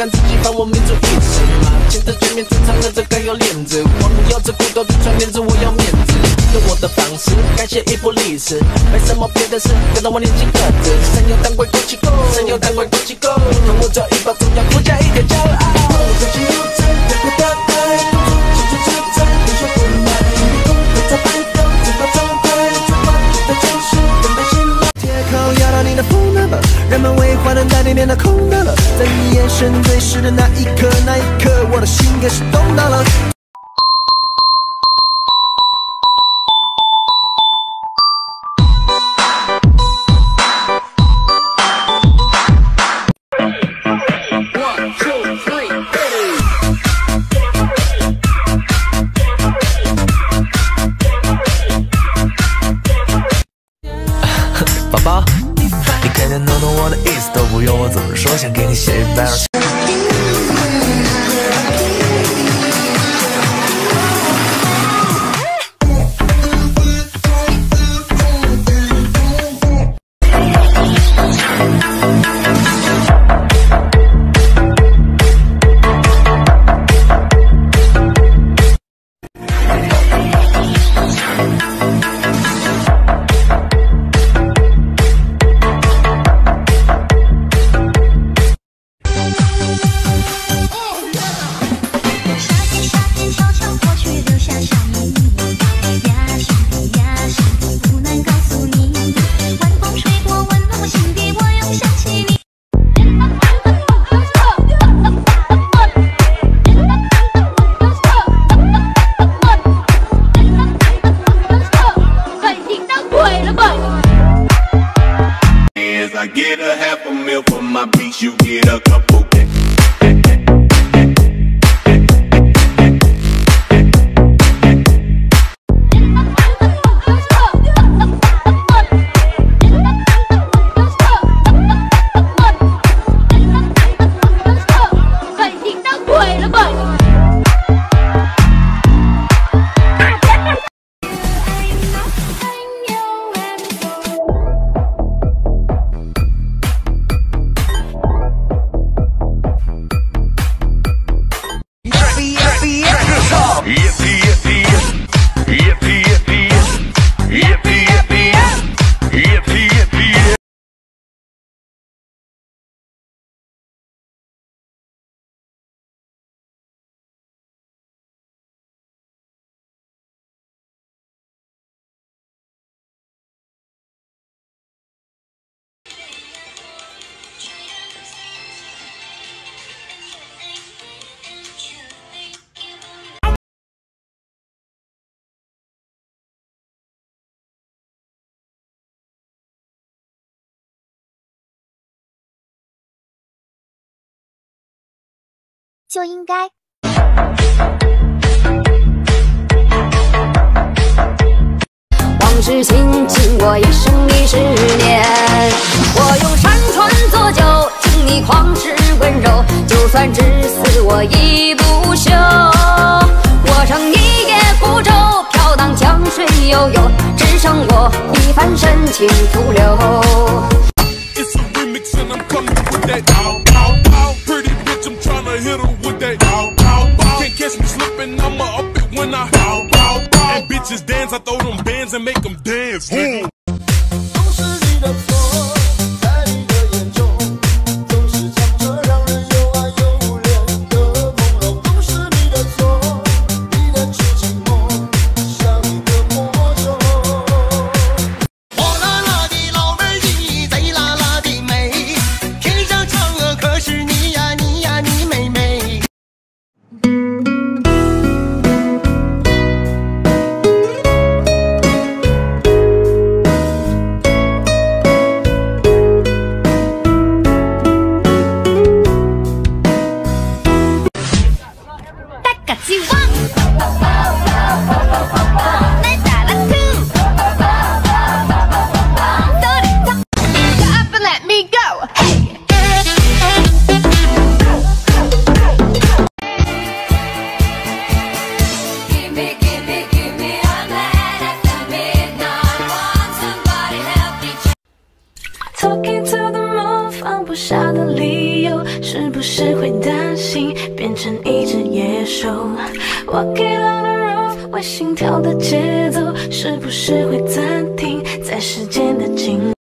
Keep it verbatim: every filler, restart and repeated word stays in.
敢自己放我民族意识吗？见着见面正常的这该有脸子，光有着骨头的穿面子，我要面子，用我的方式改写一部历史，没什么别的事，跟到我年轻个子，神有胆鬼鼓起 go， 神有胆鬼鼓起 go， 跟我走一把重要国家一点骄傲。自己有在两个大爱，清楚自在，英雄不买，共会在摆动，最后状态，最完美的就是等待醒来。铁口压到你的风了，人们为坏人在里面的空的了，在你眼神对视的那一刻，那一刻，我的心开始动荡了。 宝宝，你肯定弄懂我的意思，都不用我怎么说，想给你写一百。 I get a half a meal for my beats, you get a couple. “就应该”。 往事情经过一生一世年，我用山川作酒，敬你旷世温柔。就算至死我亦不休。我乘一叶孤舟，飘荡江水悠悠，只剩我一番深情徒留。 It's a remix and I'm coming with that pow, pow, pow. Pretty bitch, I'm tryna hit her with that pow, pow, pow. Can't catch me slipping, I'ma up it when I pow, pow, pow. And bitches dance, I throw them bands and make them dance, nigga. 都是你的错，在你的眼中，总是藏着让人又爱又怜的朦胧。都是你的错，你的痴情梦，像一个魔咒。火辣辣的老妹儿，你贼辣辣的美，天上嫦娥可是你呀你呀你妹妹。 Talking to the moon， 放不下的理由是不是会担心变成一只野兽 ？Walking on the road， 为心跳的节奏，是不是会暂停在时间的尽